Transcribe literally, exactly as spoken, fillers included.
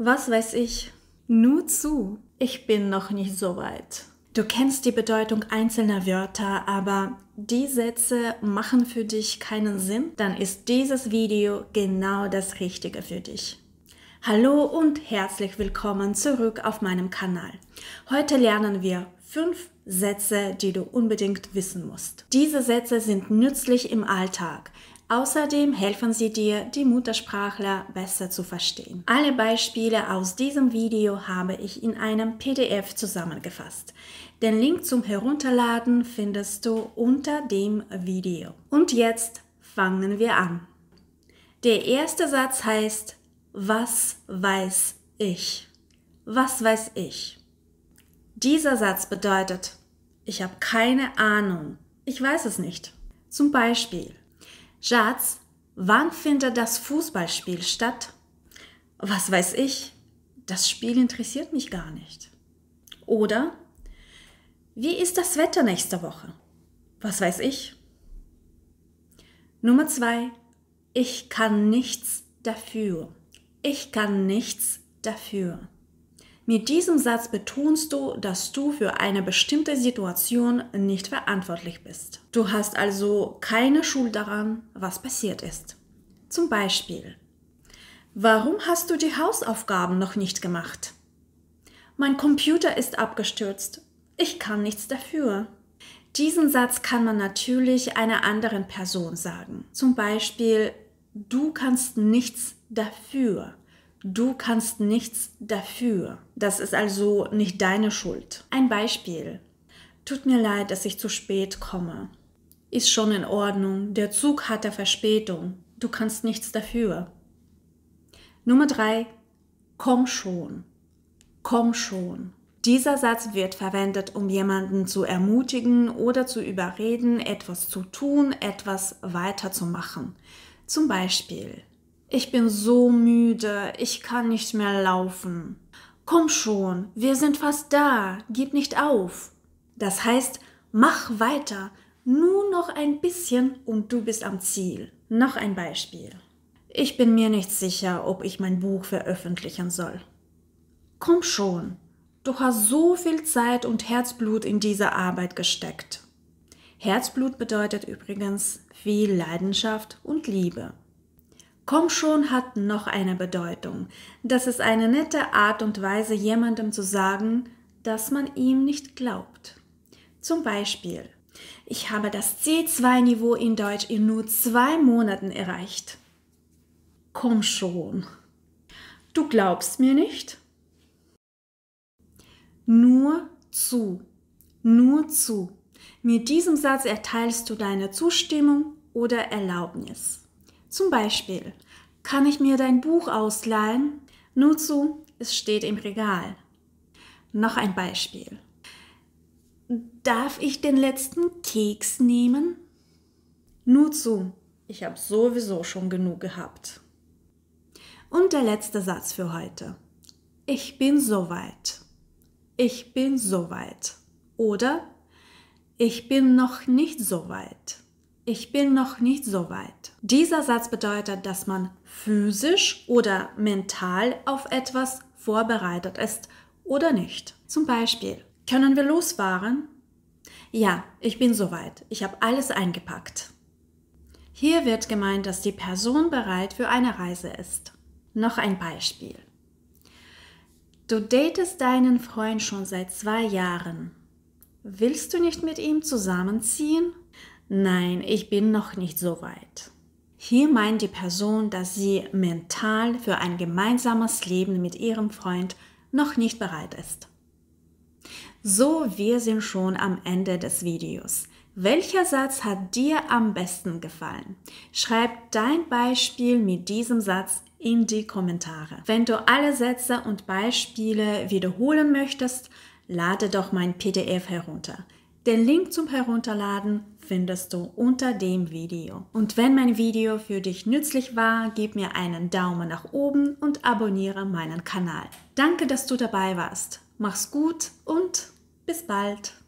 Was weiß ich? Nur zu. Ich bin noch nicht so weit. Du kennst die Bedeutung einzelner Wörter, aber die Sätze machen für dich keinen Sinn? Dann ist dieses Video genau das Richtige für dich. Hallo und herzlich willkommen zurück auf meinem Kanal. Heute lernen wir fünf Sätze, die du unbedingt wissen musst. Diese Sätze sind nützlich im Alltag. Außerdem helfen sie dir, die Muttersprachler besser zu verstehen. Alle Beispiele aus diesem Video habe ich in einem P D F zusammengefasst. Den Link zum Herunterladen findest du unter dem Video. Und jetzt fangen wir an. Der erste Satz heißt: Was weiß ich? Was weiß ich? Dieser Satz bedeutet: Ich habe keine Ahnung. Ich weiß es nicht. Zum Beispiel: Schatz, wann findet das Fußballspiel statt? Was weiß ich? Das Spiel interessiert mich gar nicht. Oder: Wie ist das Wetter nächste Woche? Was weiß ich? Nummer zwei. Ich kann nichts dafür. Ich kann nichts dafür. Mit diesem Satz betonst du, dass du für eine bestimmte Situation nicht verantwortlich bist. Du hast also keine Schuld daran, was passiert ist. Zum Beispiel: Warum hast du die Hausaufgaben noch nicht gemacht? Mein Computer ist abgestürzt. Ich kann nichts dafür. Diesen Satz kann man natürlich einer anderen Person sagen. Zum Beispiel: Du kannst nichts dafür. Du kannst nichts dafür. Das ist also nicht deine Schuld. Ein Beispiel: Tut mir leid, dass ich zu spät komme. Ist schon in Ordnung. Der Zug hatte Verspätung. Du kannst nichts dafür. Nummer drei. Komm schon. Komm schon. Dieser Satz wird verwendet, um jemanden zu ermutigen oder zu überreden, etwas zu tun, etwas weiterzumachen. Zum Beispiel: Ich bin so müde, ich kann nicht mehr laufen. Komm schon, wir sind fast da, gib nicht auf. Das heißt, mach weiter, nur noch ein bisschen und du bist am Ziel. Noch ein Beispiel: Ich bin mir nicht sicher, ob ich mein Buch veröffentlichen soll. Komm schon, du hast so viel Zeit und Herzblut in diese Arbeit gesteckt. Herzblut bedeutet übrigens viel Leidenschaft und Liebe. Komm schon hat noch eine Bedeutung. Das ist eine nette Art und Weise, jemandem zu sagen, dass man ihm nicht glaubt. Zum Beispiel: Ich habe das C zwei Niveau in Deutsch in nur zwei Monaten erreicht. Komm schon. Du glaubst mir nicht? Nur zu. Nur zu. Mit diesem Satz erteilst du deine Zustimmung oder Erlaubnis. Zum Beispiel: Kann ich mir dein Buch ausleihen? Nur zu, es steht im Regal. Noch ein Beispiel: Darf ich den letzten Keks nehmen? Nur zu, ich habe sowieso schon genug gehabt. Und der letzte Satz für heute: Ich bin soweit. Ich bin soweit. Oder: Ich bin noch nicht so weit. Ich bin noch nicht so weit. Dieser Satz bedeutet, dass man physisch oder mental auf etwas vorbereitet ist oder nicht. Zum Beispiel: Können wir losfahren? Ja, ich bin soweit. Ich habe alles eingepackt. Hier wird gemeint, dass die Person bereit für eine Reise ist. Noch ein Beispiel: Du datest deinen Freund schon seit zwei Jahren. Willst du nicht mit ihm zusammenziehen? Nein, ich bin noch nicht so weit. Hier meint die Person, dass sie mental für ein gemeinsames Leben mit ihrem Freund noch nicht bereit ist. So, wir sind schon am Ende des Videos. Welcher Satz hat dir am besten gefallen? Schreib dein Beispiel mit diesem Satz in die Kommentare. Wenn du alle Sätze und Beispiele wiederholen möchtest, lade doch mein P D F herunter. Den Link zum Herunterladen findest du unter dem Video. Und wenn mein Video für dich nützlich war, gib mir einen Daumen nach oben und abonniere meinen Kanal. Danke, dass du dabei warst. Mach's gut und bis bald.